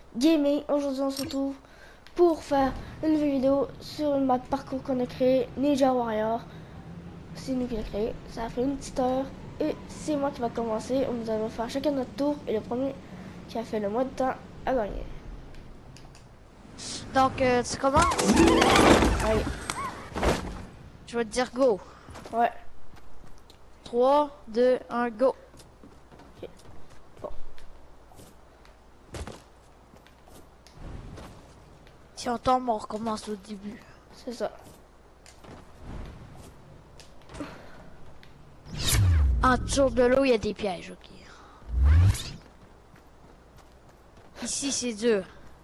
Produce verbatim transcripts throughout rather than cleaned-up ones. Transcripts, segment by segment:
Gaming. Aujourd'hui on se retrouve pour faire une nouvelle vidéo sur une map parcours qu'on a créé, Ninja Warrior. C'est nous qui l'a créé, ça a fait une petite heure et c'est moi qui va commencer. On va faire chacun notre tour et le premier qui a fait le moins de temps a gagné. Donc euh, tu commences? Allez. Je vais te dire go. Ouais. trois, deux, un, go. Ok. Bon. Si on tombe, on recommence au début. C'est ça. En dessous de l'eau, il y a des pièges, ok. Ici, c'est dur.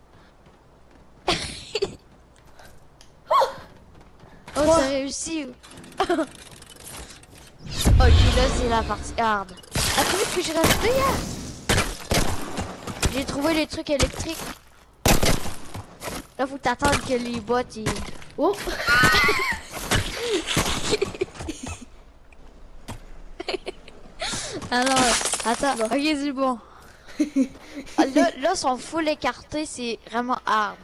Oh, t'as réussi. Ok, là, c'est la partie hard. Attends, que j'ai rajouté hier. J'ai trouvé les trucs électriques. Là, faut t'attendre que les bottes, ils... Oh. Ah non, attends, ok, c'est bon. Ah, là, là, sont full écartés, c'est vraiment hard.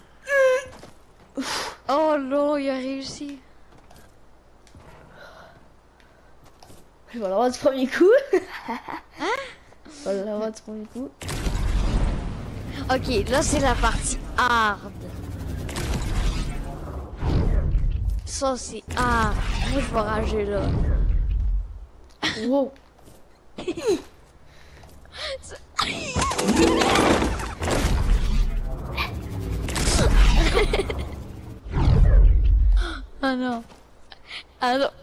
Oh non, il a réussi. Je vais l'avoir du premier coup. Hein? Je vais l'avoir du premier coup. Ok, là, c'est la partie hard. Ça, c'est hard. Moi, je vais rager là. Wow. Ah non. Ah non.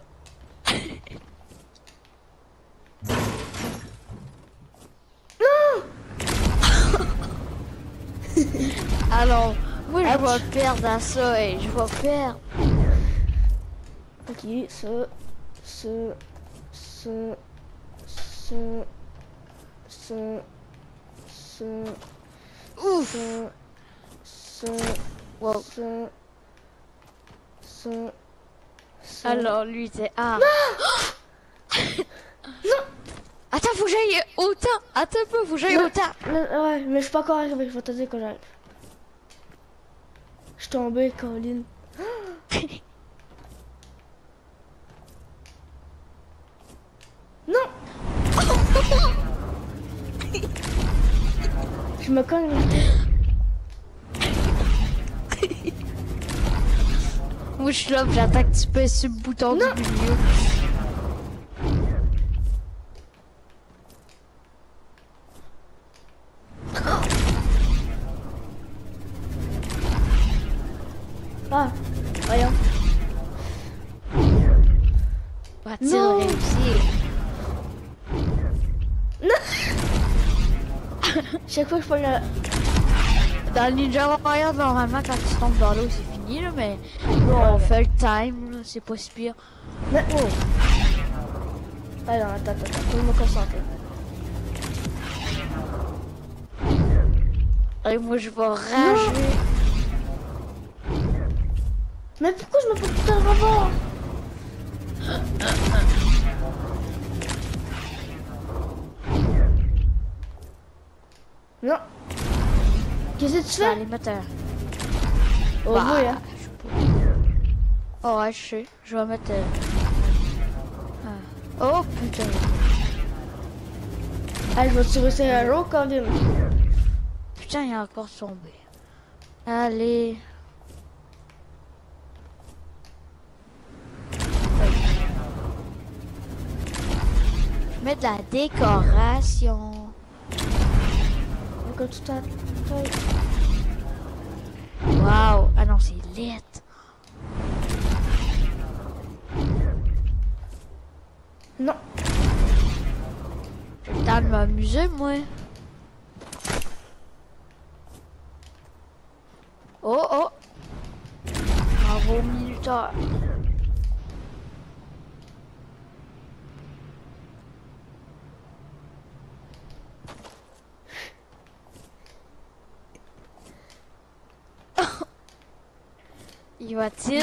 Alors, moi je vais perdre à ça et je vais perdre. Ok, ce, ce, ce, ce, ce, ce, Ouf. ce, ce, Wow. ce, ce, ce. Alors lui c'est ah. Non. Attends, faut que j'aille autant. Attends un peu, faut que j'aille Non, autant. non, ouais, mais je suis pas encore arrivé, je vais te dire quand j'arrive. Je suis tombé, Colin. Non. Je me cogne la tête. Moi je suis là, j'attends que tu pèses sur le bouton Non. du milieu. Ah, voyons. Va-t-il Non. réussir? Non. Chaque fois que je prends la... Dans le Ninja Warrior, normalement, quand tu tombes dans l'eau, c'est fini, là, mais là, on fait le time, là, c'est pas si pire. Mais, oh. Alors, attends, attends, attends, faut me concentrer. Et moi, je vais rager. Mais pourquoi je me fais tout un rebord? Non. Qu'est-ce que tu Dans fais? les moteurs. Oh Bah, oui, hein. je sais pas. Oh, ouais, je sais. Je vais mettre... euh, ah. Oh, putain. Ah, je vais tirer ces héros quand même. Putain, il est encore tombé. Allez. Je mets de la décoration. Encore tout à tête. Waouh. Ah non, c'est lit. Non. J'ai le temps de m'amuser, moi. Oh, oh. Bravo, minuteur. Il va-t-il?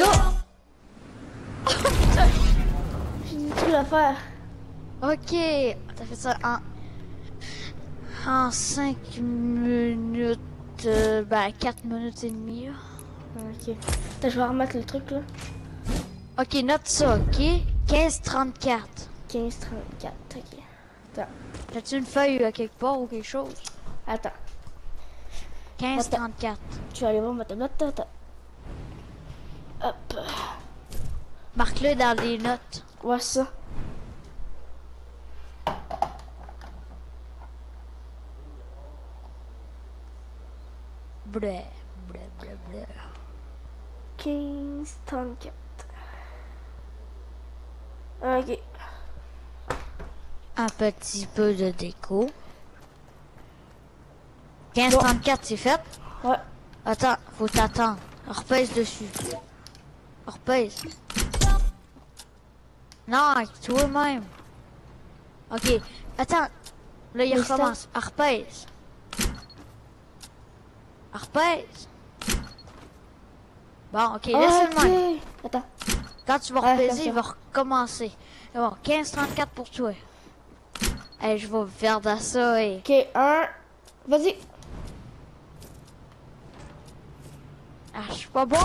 J'ai dit tout l'affaire. Ok, t'as fait ça en... en cinq minutes être euh, ben, quatre minutes et demie. Là. Ok. Attends, je vais remettre le truc là. Ok, note ça, ok? quinze trente-quatre. quinze trente-quatre, ok. Attends. As-tu une feuille à quelque part ou quelque chose? Attends. quinze trente-quatre. Je vais aller voir ma tablette. Attends. Hop. Marque-le dans les notes. Ouais, ça. Blé, blé, blé, blé. quinze trente-quatre. Ok. Un petit peu de déco. quinze trente-quatre, c'est fait? Ouais. Attends, faut t'attendre. Repèse dessus. Repèse. Non, toi-même. Ok, attends. Là, il Mais recommence. Repèse. Repèse. Bon, ok, laisse le même. Ok. Attends. Quand tu vas Ouais, repaiser, comme il va recommencer. Bon, quinze trente-quatre pour toi. Hey, je vais faire de ça et... Ok, un. Vas-y. Ah, je suis pas bon.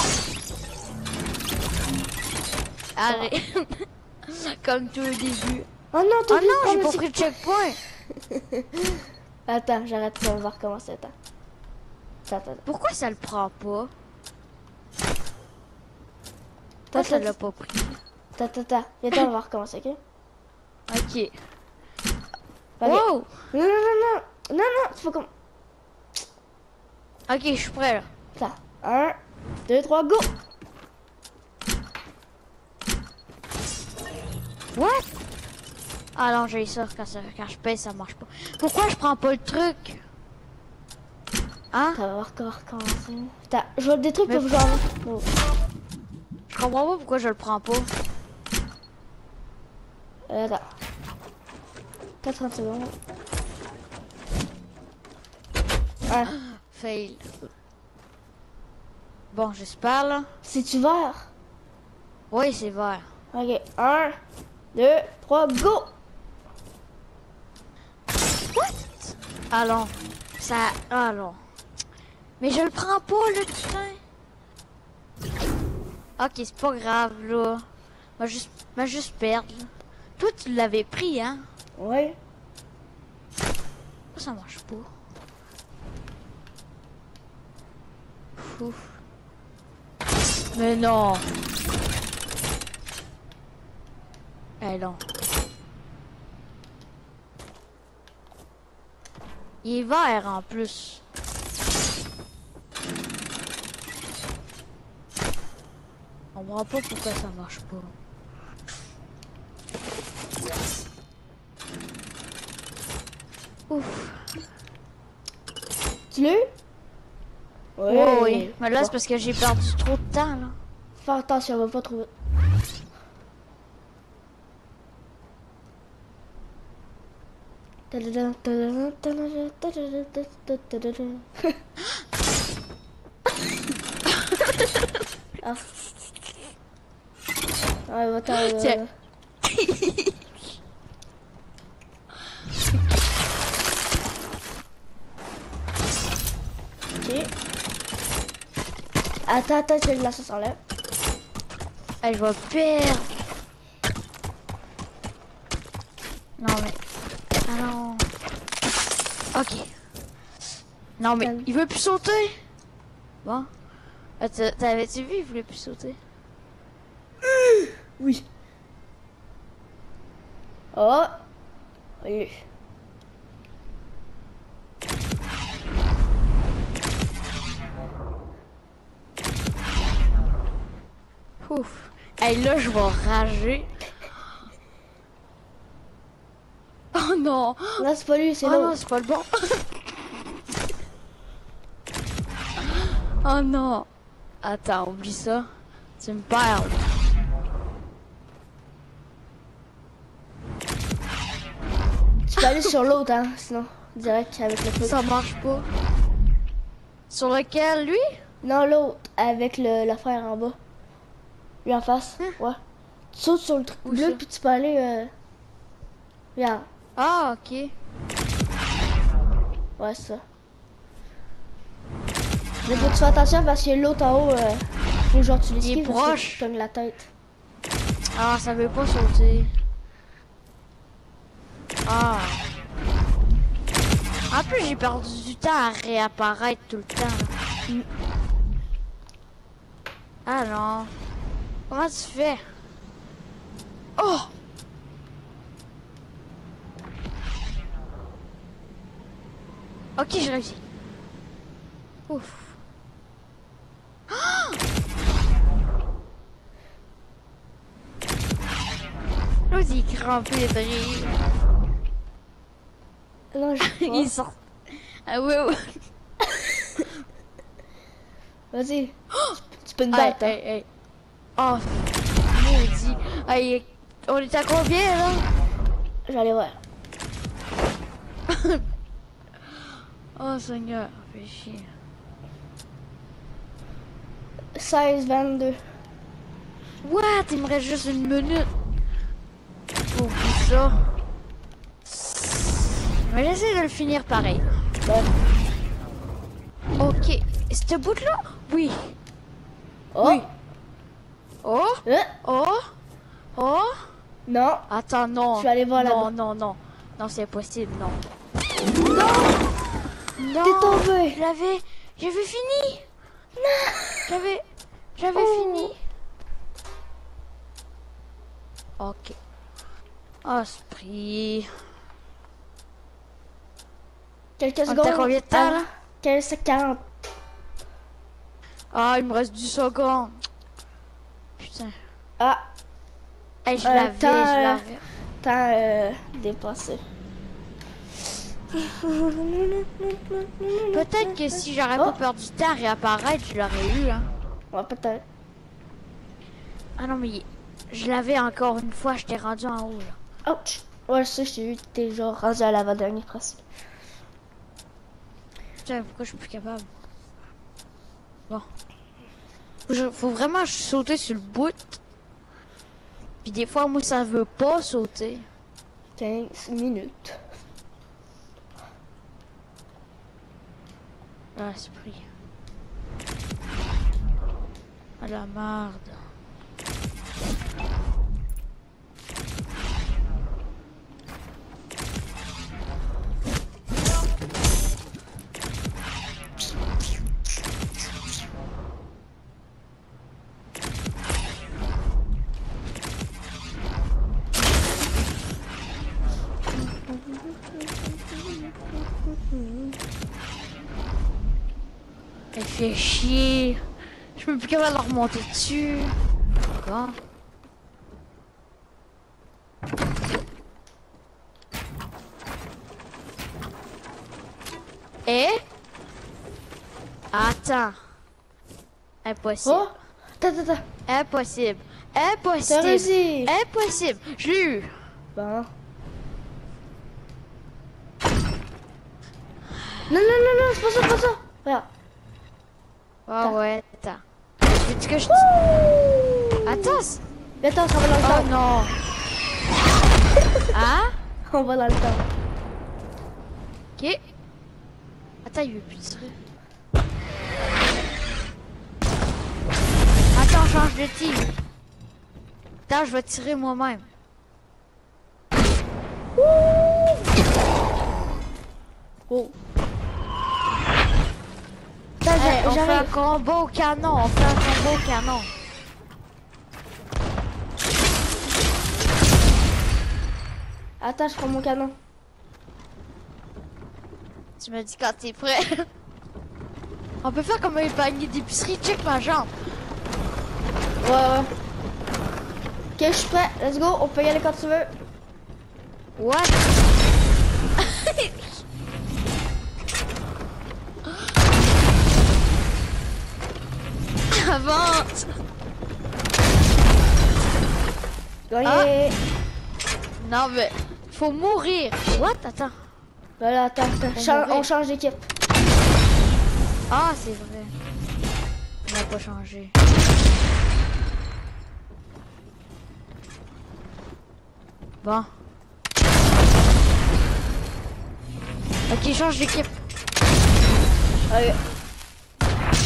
Allez. Comme tout au début. Oh non, Oh t'as oublié de non, j'ai prendre pas le pris de checkpoint. Attends, j'arrête ça, on va recommencer. Attends. Attends, attends. Pourquoi ça le prend pas? Pourquoi Attends, ça l'a pas pris? Attends, attends, attends. Attends, on va recommencer, ok? Ok. Ok. Wow! Non, non, non, non. Non, non, c'est pas comme... Ok, je suis prêt là. Attends. Un, deux, trois, go! What? Ah non, j'ai ça quand, ça. quand je pèse, ça marche pas. Pourquoi je prends pas le truc? Hein? Ça va encore recommencer. Attends, je vois des trucs Mais- comme genre... Oh. Je comprends pas pourquoi je le prends pas. Euh, attends. quatre-vingts secondes. Ouais. Fail. Bon, j'espère là. C'est-tu vert? Oui, c'est vert. Ok. Un, deux, trois, go! Allons. Ça. Allons. Mais je le prends pas, le putain. Ok, c'est pas grave, là. Va juste, va juste perdre. Là. Toi, tu l'avais pris, hein? Ouais. Pourquoi ça marche pas? Ouf. Mais non. Eh non. Il est vert en plus. On comprend pas pourquoi ça marche pas. Ouf. Tu l'as eu? Ouais, oui. Mais là, c'est parce que j'ai perdu trop de temps, là. Fais attention, on va pas trouver. Ah. Ouais, va-t'en. euh, Tiens. Ok. Attends, attends, c'est là, ça s'enlève. Hey, je vais perdre. Non, mais... Ah non. Ok. Non, mais Calme. il veut plus sauter. Bon. Ah, t'a- T'avais-tu vu, il voulait plus sauter. Oui. Oh. Oui. Ouf. Hey, là, je vais rager. Oh non. Là, c'est pas lui, c'est Oh non, l'autre. c'est pas le bon. Oh non. Attends, oublie ça. Tu me perds. Tu peux aller sur l'autre, hein, sinon. Direct avec le truc. Ça marche pas. Sur lequel, lui? Non, l'autre, avec le, la frère en bas. Lui en face. Hein? Ouais. Tu sautes sur le truc Où bleu, ça? puis tu peux aller. Euh... Regarde. Ah, ok. Ouais, c'est ça. Mais faut que tu fasses attention parce que l'autre en haut, euh, faut genre tu l'esquives. Il est proche. Tu cognes la tête. Ah, ça veut pas sauter. Ah. En plus, j'ai perdu du temps à réapparaître tout le temps. Mm. Ah non. Comment tu fais? Oh! Ok, j'ai réussi. Ouf. Oh! L'autre, il est crampé de rire. Non, je sais Il pas. sort. Ah ouais, ouais. Vas-y. Tu peux me Hey, battre. Hein. hey, hey. Oh, maudit. Hey, on est à combien, là? J'allais voir. Oh, Seigneur, fais chier. seize, vingt-deux. What? Il me reste juste une minute. Oublie ça. Mais j'essaie de le finir pareil. Ouais. Ok. Ce bout-là? Oui. Oh! Oui. Oh? Euh, Oh? Oh? non. Attends, non. Je vais aller voir Non, là-bas. non, non. Non, c'est impossible, non. Non! Non! T'es tombé! J'avais... J'avais fini! Non! J'avais... J'avais Oh. fini. Ok. Esprit. Quelques On secondes. t'a combien de temps, là? quinze, quarante. Ah, il me reste dix secondes. Putain. Ah, Hey, je Euh, l'avais, temps, je euh, l'avais. temps euh, dépassé. Peut-être que si j'aurais Oh. pas perdu de temps à réapparaître, je l'aurais eu, hein. Ouais, peut-être. Ah non, mais je l'avais encore une fois, je t'ai rendu en haut, là. Ouch! Ouais, je sais, je t'ai eu, t'es genre rendu à l'avant-dernier presque. Putain, pourquoi je suis plus capable? Bon. Je- faut vraiment sauter sur le bout. Puis des fois, moi, ça veut pas sauter. quinze minutes. Ah, c'est pris. Ah, la merde. Elle fait chier. Je suis même plus capable de remonter dessus. Bon. Et attends. Impossible. Oh! Attends, attends, attends. Impossible. T'as Impossible. réussi! Impossible. Je l'ai eu. Bon. Non, non, non, non, c'est pas ça, c'est pas ça! Regarde. Ah Attends. ouais, attends. Veux-tu que je te... Attends. c- Mais attends, ça va dans le Oh temps. non. Hein? On va dans le temps. Ok. Attends, il veut plus tirer. Attends, change de team. Attends, je vais tirer moi-même. Oh. Attends, Hey, j'a- on fait un j'arrive. combo au canon. On fait un combo au canon. Attends, je prends mon canon. Tu me dis quand t'es prêt. On peut faire comme un panier d'épicerie. Check ma jambe. Ouais, ouais. Ok, je suis prêt. Let's go. On peut y aller quand tu veux. What? Avance. Gagné. Non mais faut mourir. What? Attends. Voilà, attends, attends. On Chan- devait- on change d'équipe. Ah c'est vrai. On n'a pas changé. Bon. Ok, change d'équipe. Ok.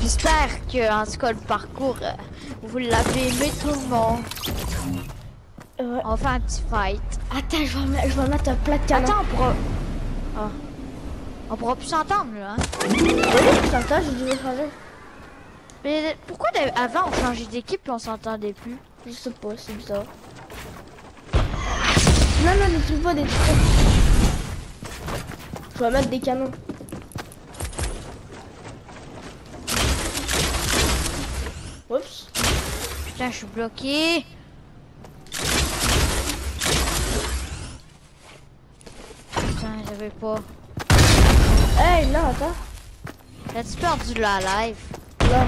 J'espère que, en tout cas, le parcours, euh, vous l'avez aimé tout le monde. Ouais. On va faire un petit fight. Attends, je vais, mettre, je vais mettre un plat de canon. Attends, on pourra... Ah. On pourra plus s'entendre, là, hein? Oui, je t'entends, j'ai dû le changer. Mais pourquoi avant on changeait d'équipe et on s'entendait plus? Je sais pas, c'est bizarre. Non, non, détruis pas, détruis pas. Je vais mettre des canons. Oups. Putain, je suis bloqué. Putain, j'avais pas. Hey, non, attends. As-tu perdu la live? Là.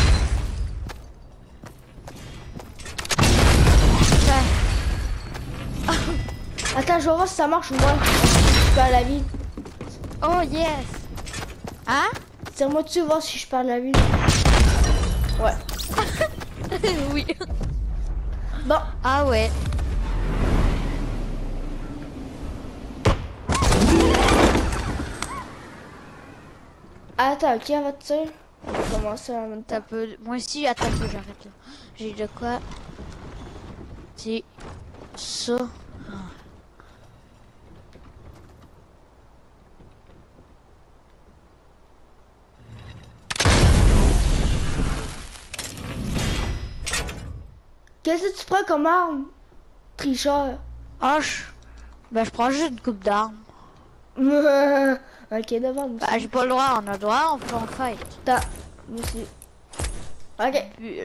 Putain. Attends, je vais voir si ça marche ou moi. Je perds la vie. Oh yes. Hein? Tire-moi dessus, voir si je perds la vie. Ouais. Oui. Bon. Ah ouais. Attends, qui va te tirer? On va commencer en même temps. T'as peu... Moi aussi, attends un peu, j'arrête là. J'ai de quoi? C'est ça. Qu'est-ce que tu prends comme arme? Tricheur. Ah, je... Ben, je prends juste une coupe d'armes. Ok, devant moi. Bah, j'ai pas le droit, on a le droit, on peut en fight. Attends, moi aussi. Ok, Bulle.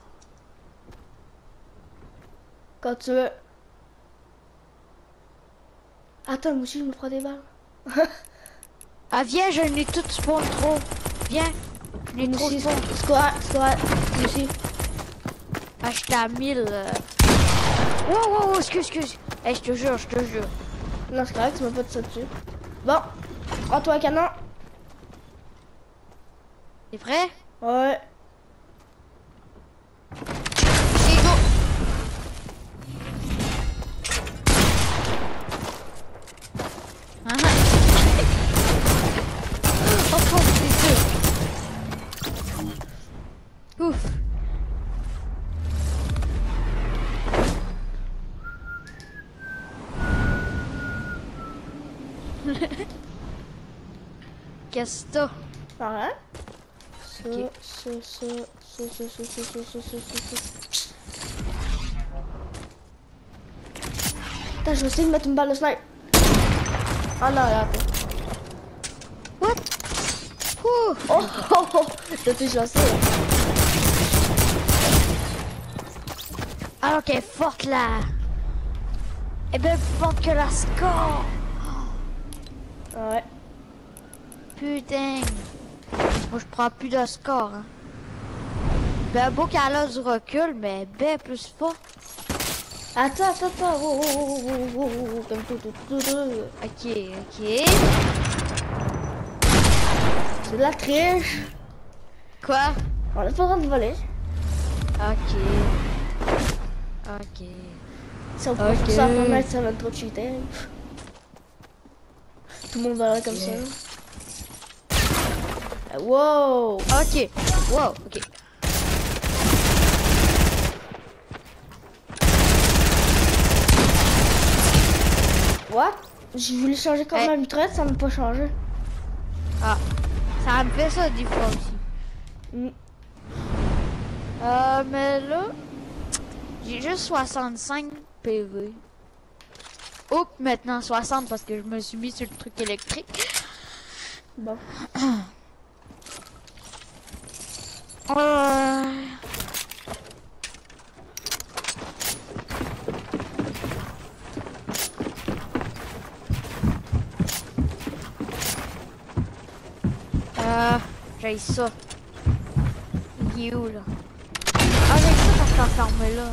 quand tu veux. Attends, moi aussi, je me prends des balles. Ah, viens, j'en ai tout spawn trop. Viens. J'en ai Moi trop aussi, spawn. c'est quoi, c'est quoi, moi aussi. Ah, j'étais à mille. Euh... Wow, wow, wow, excuse, excuse. Eh, je te jure, je te jure. Non, c'est correct, tu m'as pas de ça dessus. Bon, prends-toi un canon. T'es prêt? Ouais. Et go! Ah, ah. Oh, fuck, c'est sûr. Ouf. Qu'est-ce que t'as? Pareil. Ça, Ok. ça, ça, ça, ça, ça, ça, ça, ça, ça, ça, ça. Attends, je vais essayer de mettre une balle de snipe. Ah non, regarde. What? Ouh. Oh, oh, oh, t'as tout chancé. Alors qu'elle est forte là. Et bien plus forte que la score. Ouais. Putain. Moi je prends plus de score. Hein. Ben beau qu'elle a du recul, mais ben plus fort. Attends, attends, attends. Oh, oh, oh, oh, oh, oh, comme tout, tout, tout, tout. Ok, ok. C'est de la triche. Quoi? On a pas le droit de voler. Ok. Ok. Si on peut Ok. faire ça pour mettre, ça va être trop cheater. Tout le monde va là comme ça. Wow. Ok. Wow, ok. What? J'ai voulu changer comme Hey. ma mitraillette, ça m'a pas changé. Ah. Ça me fait ça des fois aussi. Mm. Euh, mais là, j'ai juste soixante-cinq P V. Oups, maintenant soixante parce que je me suis mis sur le truc électrique. Bon. Euh... Euh, j'ai ça. Il est où là? Ah, j'ai ça parce qu'on ferme là.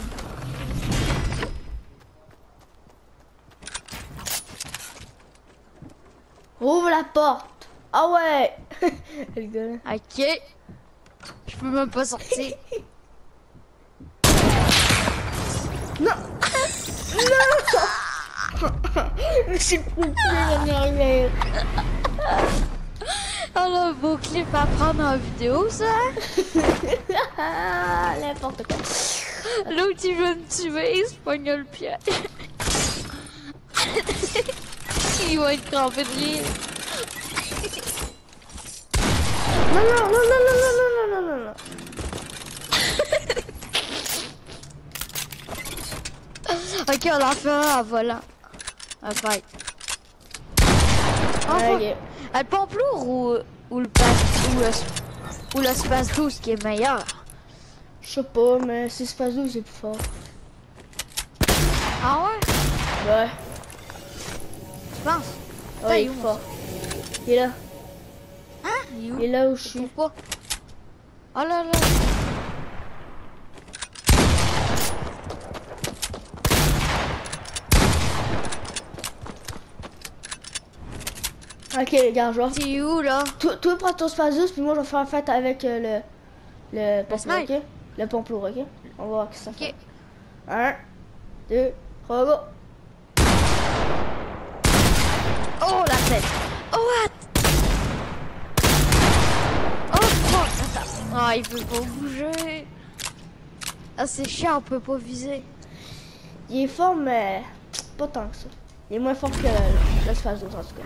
Ouvre la porte. Ah ouais. Le gars là. Ok. Je peux même pas sortir. Non. Non. Je suis plus j'en ai arrivé. Oh là, beau clip à prendre en vidéo, ça. N'importe quoi. L'autre, il veut me tuer, il se pogne le pied. Il va être crampé de rire. Non, non, non, non, non, non, non, non, non, non. Ok, on en fait un en volant. Un fight. Ouais, Enfin, ok. le pompe lourd ou, ou le pass ou le, ou le space douze qui est meilleur? Je sais pas, mais c'est Space douze, c'est plus fort. Ah ouais? Ouais. Tu penses? Ouais, il il est est où, fort. Il est là. Hein? Il est où? Il est là où je Je suis. trouve pas. Oh là là. Ok, les gars, je vois. T'es où là? Toi, toi, prends ton Space douze, puis moi, je vais faire la fête avec euh, le. Le pompe lourd, snipe. ok? Le pompe lourd, ok? On va voir que ça Ok. fait. Un, deux, trois, go! Oh la tête. Oh what? Oh fuck. Attends. Ah, il peut pas bouger. Ah, c'est chiant, on peut pas viser. Il est fort, mais pas tant que ça. Il est moins fort que le, le Space douze, en tout cas.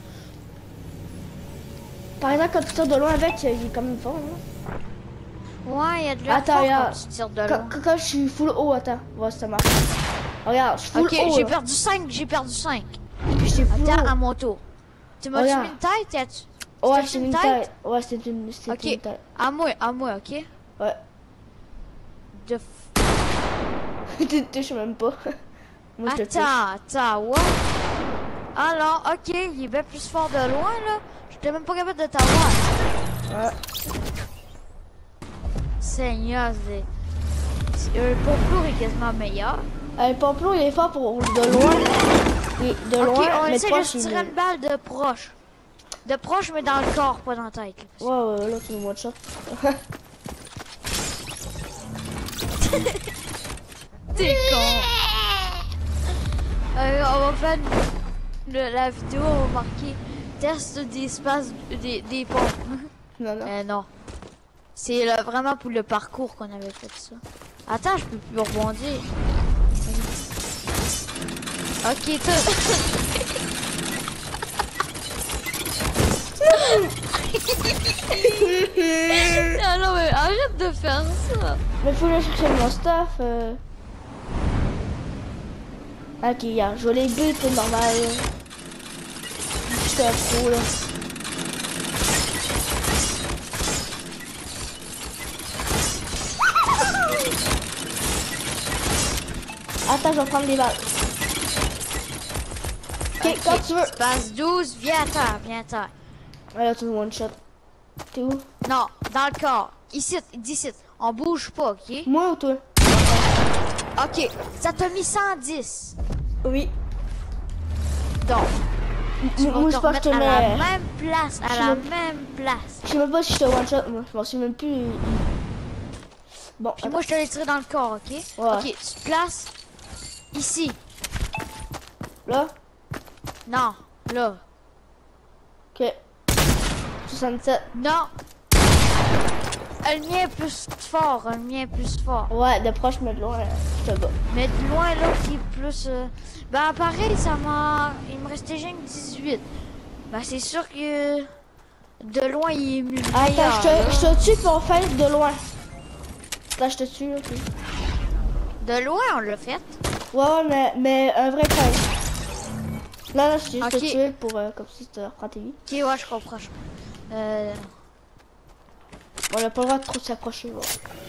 Par exemple, quand tu tires de loin avec, il est quand même fort, hein? Ouais, il y a de l'air Attends, fort regarde. quand tu tires de Quand, loin. quand- quand je suis full haut, attends, voir si ça marche. Regarde, je suis full Ok, haut. j'ai là. perdu cinq, j'ai perdu cinq. Puis j'étais full Attends, haut. à mon tour. Tu m'as-tu Regarde. mis une tête? Y'a-tu- Ouais, c'était c'est une une tête? tête. Ouais, c'était une, c'était Ok, une tête. à moi, à moi, ok? Ouais. De... Tu te touches même pas. Moi, je te touche. Attends, attends, what? Ah non, ok, il est bien plus fort de loin, là. J'étais même pas capable de t'avoir. Ouais. Seigneur, c'est... c'est- euh, Le pompe lourd est quasiment meilleur. Euh, le pompe lourd, il est fort pour de loin. Et de Ok, loin, on mais essaie de de proche, se il tirer est... une balle de proche. De proche, mais dans le corps, pas dans la tête. là. Ouais, ouais, là, tu me one shot. T'es con. Euh, on va faire une- le- la vidéo, on va marquer test des espaces, des, des pompes. Non, non. Euh, non. C'est le- vraiment pour le parcours qu'on avait fait ça. Attends, je peux plus rebondir. Ok, toi. Ah non, mais arrête de faire ça. Mais faut aller chercher mon stuff. Euh... Ok, regarde, je vois les bulles, c'est normal. J'étais trop là. Attends, je vais prendre les balles. Ok, Ok, quand tu veux. Espace douze, viens à terre, viens à terre. Ouais, là, tu me one shot. T'es où? Non, dans le corps. Ici, d'ici. On bouge pas, ok? Moi ou toi? Ok, ça t'a mis cent dix. Oui. Donc, tu vas Moi, te je pense que je remettre te à la mets. même place, à je la me- même place. Je sais même pas si je te one shot, moi. Je m'en souviens même plus. Bon, Puis moi, je te l'ai tiré dans le corps, ok? Ouais. Ok, tu te places ici. là. Non, là. Ok. soixante-sept. Non. Le mien est plus fort, le mien est plus fort. Ouais, de proche, mais de loin, je te bats. Mais de loin, l'autre, il est plus... euh, Ben, pareil, ça m'a... Il me restait juste dix-huit. Ben, c'est sûr que... De loin, il est mieux. Attends, meilleur, je là. te, je te tue pour faire de loin. Là, je te tue, ok. De loin, on l'a fait. Ouais, ouais, mais, mais un vrai fight. Là, là, je t'ai juste Ok. tué pour, euh, comme si tu reprends tes vies. Ok, ouais, je comprends. je- Euh... On a pas le droit de trop s'approcher, ouais.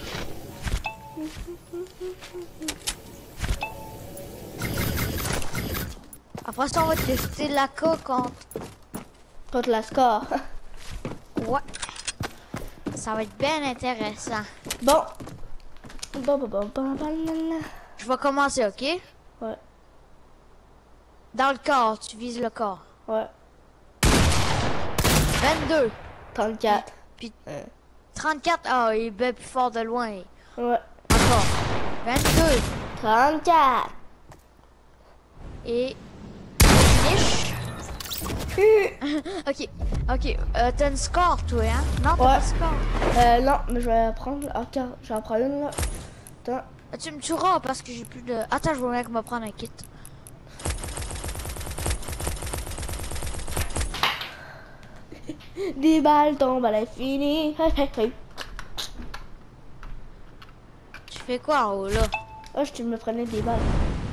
Après ça, on va tester la coque contre... Contre la score. Ouais. Ça va être bien intéressant. Bon. Bon, bon, bon, bon, bon, nan, Je vais commencer, ok? Ouais, Dans le corps, tu vises le corps. ouais. vingt-deux. trente-quatre. Puis Ouais. trente-quatre. Ah, il est bien plus fort de loin. Ouais. Encore. vingt-deux. trente-quatre. Et... Finish. Ok, ok. Euh, t'as une score, toi, hein? Non, t'as Ouais. pas de score. Euh, non, mais je vais prendre. Ah, tiens, je vais en prendre une là. Attends. Ah, tu me tueras parce que j'ai plus de. Attends, je vais me prendre un kit. Des balles tombent à l'infini. Hey, hey, hey. Tu fais quoi en haut là? Ah, je me prenais des balles.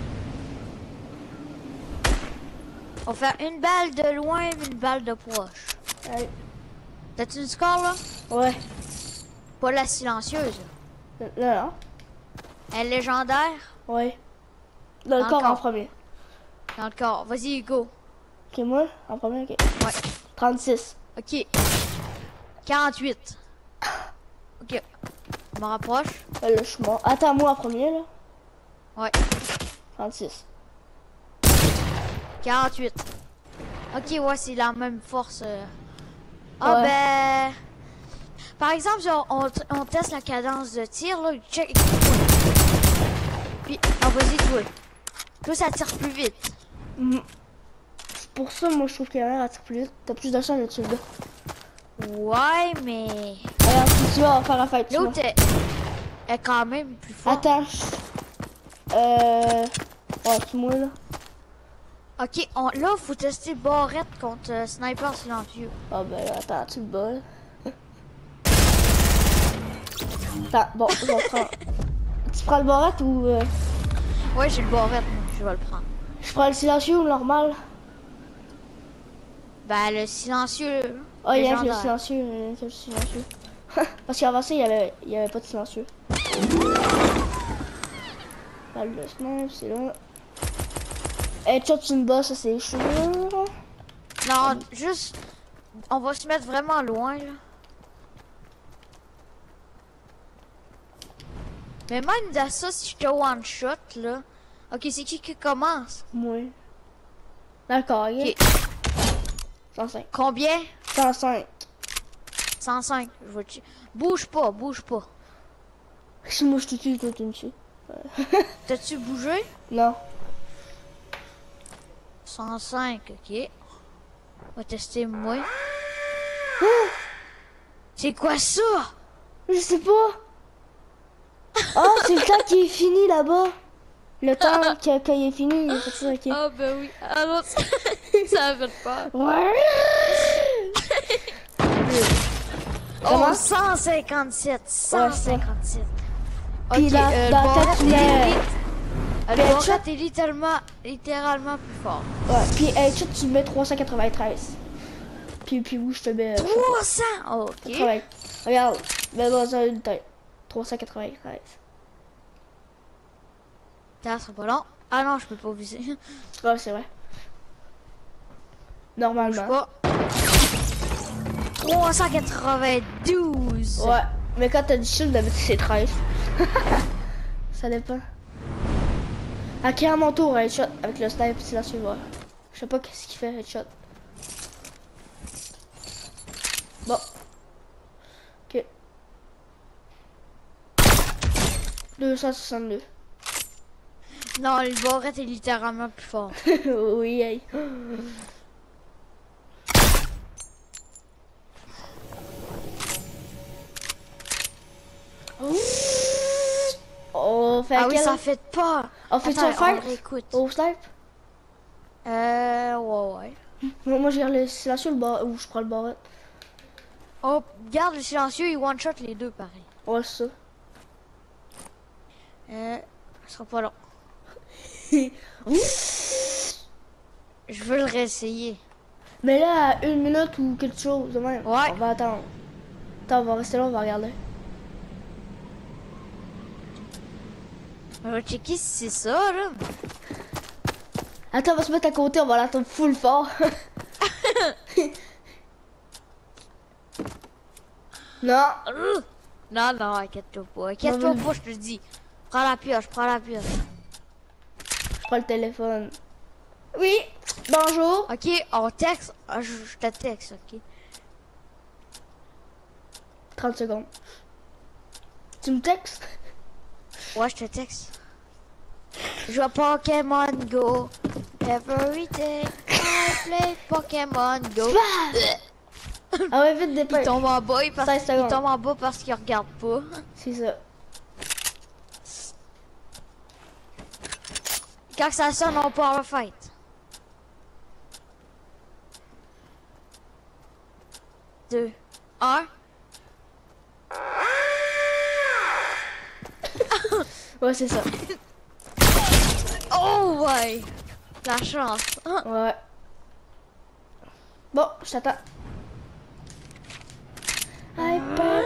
On fait une balle de loin et une balle de proche. Hey. T'as-tu une score là? Ouais. Pas la silencieuse. Non, non. Elle est légendaire? Ouais. Dans le Dans le corps en corps. premier. Dans le corps. Vas-y, go. Ok, moi, en premier, ok. Ouais. trente-six. Ok. quarante-huit. Ok. Je me rapproche. Euh, là, je suis mort. Attends, moi en premier, là. Ouais. trente-six. quarante-huit. Ok, ouais, c'est la même force. euh. Ah Ouais. ben... Par exemple, genre, on, on teste la cadence de tir, là, check. Puis, ah, vas-y, toi. Toi, ça tire plus vite. Mm. Pour ça, moi, je trouve que la mer attire plus vite. T'as plus de chance d'être là. Ouais, mais... Regarde, si tu vas faire la fête, tu vois. L'autre est, est quand même plus fort. Attends. Euh... Ouais, c'est moi, là. Ok, on, là, faut tester barrette contre euh, sniper silencieux. Ah ben, là, attends, tu le bats, là. Attends, bon, je vais prendre... Tu prends le barrette ou... Euh... Ouais, j'ai le barrette, moi, je vais le prendre. Je prends le silencieux ou le normal? Ben, le silencieux. Oh, il y a le légendaire. silencieux, euh, le silencieux. Parce qu'avant ça, il y avait, il y avait pas de silencieux. Balle de snipe, c'est là. Headshot, tu me bats, ça c'est chaud. Non, juste... On va se mettre vraiment loin, là. Mais même de ça, si je te one shot, là... Ok, c'est qui qui commence? Moi. D'accord, ok. Ok. cent cinq. Combien? cent cinq. cent cinq. Je vais te... Bouge pas, bouge pas. Si moi je te tue, toi tu me tues. T'as-tu bougé? Non. cent cinq, ok. On va tester moi. C'est quoi ça? Je sais pas. Oh, c'est le temps qui est fini là-bas. Le temps que- quand il est fini, il est fait ça, ok. Ah ben oui. Ah non, ça, ça fait peur. Ouais. Oh, Comment? cent cinquante-sept. cent cinquante-sept. Puis Ok, dans- euh, dans le la tête, barrette tu est mets- lit- le Puis headshot. barrette est littéralement, littéralement plus fort. Ouais, puis headshot, tu mets trois cent quatre-vingt-treize. Puis, puis où je te mets... euh, trois cents! Ok. quatre-vingts. Regarde, mets dans une tête. trois cent quatre-vingt-treize. Ça sera pas long. Ah non, je peux pas viser. Ouais, c'est vrai. Je Normalement. pas. trois cent quatre-vingt-douze. Ouais, mais quand t'as du shield, d'habitude c'est treize. Ça dépend. Ok, à mon tour, headshot avec le snipe silencieux. Ouais. Je sais pas qu'est-ce qu'il fait, headshot. Bon. Ok. deux cent soixante-deux. Non, le barrette est littéralement plus fort. Oui, hey. On fait Ah oui, quel- ça fait pas. On fait Attends, un fight on réécoute. au snipe? Euh, ouais, ouais. Moi, moi, je regarde le silencieux le bar ou je prends le barrette. Oh, garde le silencieux et one shot les deux pareil. Ouais, c'est ça. Euh, ça sera pas long. Je veux le réessayer. Mais là, à une minute ou quelque chose de même. Ouais. On va attendre. Attends, on va rester là, on va regarder. On va checker si c'est ça, là. Attends, on va se mettre à côté, on va l'attendre full fort. Non. Euh, Non, non, inquiète-toi pas. Inquiète-toi Non, mais- pas, je te dis. Prends la pioche, prends la pioche. Je prends le téléphone. Oui, bonjour. Ok, on texte. Ah, je, je te texte, ok. trente secondes. Tu me textes? Ouais, je te texte. Je joue à Pokémon Go. Every day. Play Pokémon Go. Ah ouais, vite, Il dépêche. tombe en bas, il, parce... seize il secondes. tombe en bas parce qu'il regarde pas. C'est ça. Quand ça sonne, on part le fight. Deux, un. Ouais, c'est ça. Oh ouais! La chance. Ouais. Bon, je t'attends. Hyper.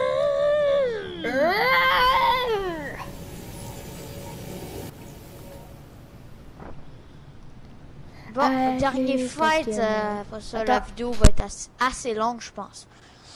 Bon, Allez, dernier fight, Pokémon. euh, après ça, Attends. la vidéo va être assez, assez longue, je pense.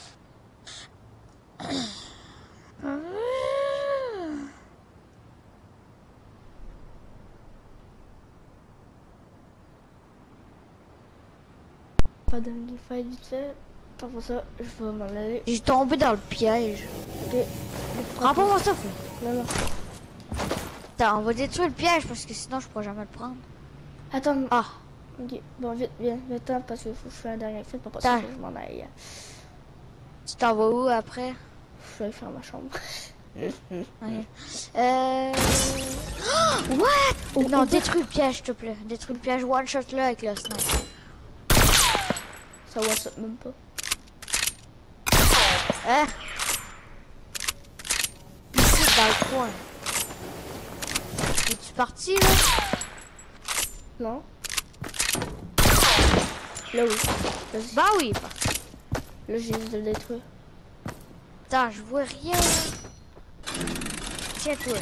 Pas dernier fight vite fait. Pour ça, je vais m'en aller. J'ai tombé dans le piège. Ok. Prends pas mon souffle. Non, non. Attends, on va détruire le piège parce que sinon je pourrais jamais le prendre. Attends. Ah, Ok. Bon, vite, viens, viens, parce qu'il faut que je fasse un dernier fight pour pas Attends. que je m'en aille. tu t'en vas où après? Je vais aller faire ma chambre. Ok. Euh... What? Oh, non, oh, détruis le piège, s'il te plaît. Détruis le piège, one shot là avec le sniper. Ça va, ça même pas. Hein? Ici, dans le coin. Es-tu parti, là? Non. Là, oui. Vas-y. Bah oui, il est parti. Là, j'ai juste de le détruire. Attends, je vois rien. Tiens-toi.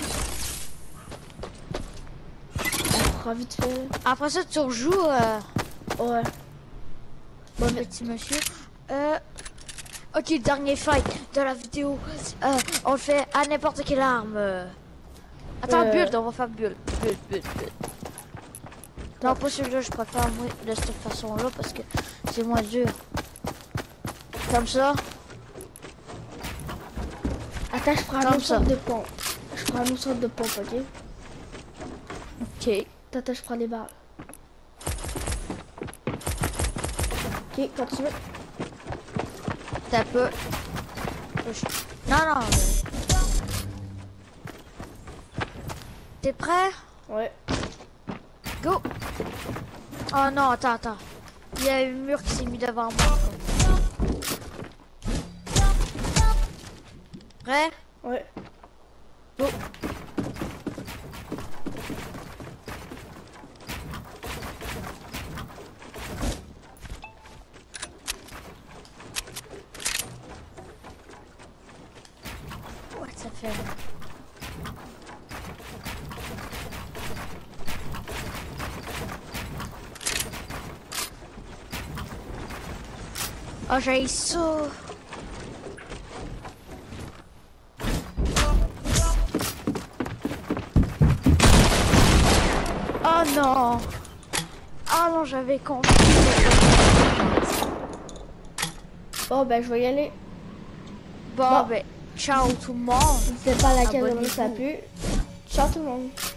On fera vite fait. Après ça, tu rejoues, euh, Ouais. Bon, vite. petit monsieur. Euh... Ok, dernier fight de la vidéo. Euh, on le fait à n'importe quelle arme. euh. Attends, Euh. build, on va faire build. Build, build, build. Non, pas celui-là, je préfère moi de cette façon-là parce que c'est moins dur. Comme ça. Attends, je prends un Comme autre ça. sorte de pompe. Je prends une autre sorte de pompe, ok? Ok. Attends, je prends des balles. Ok, continue. T'as peu. Non, non. T'es prêt? Ouais. Go! Oh non, attends, attends. Il y a un mur qui s'est mis devant moi. Prêt? Ouais. Go! What ça fait? Oh, j'ai ça. Oh non. Oh non, j'avais compris. Bon, ben, je vais y aller. Bon, Bon. ben, ciao tout le monde. Je sais pas laquelle Abonnez-vous. ça a plu. Ciao tout le monde.